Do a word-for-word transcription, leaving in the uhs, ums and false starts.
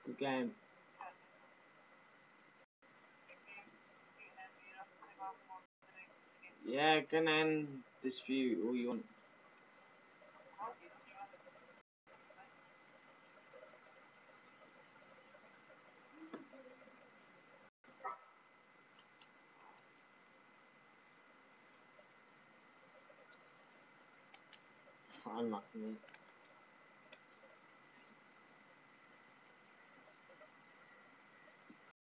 Good game. Yeah, can end dispute all you want. Unlucky me.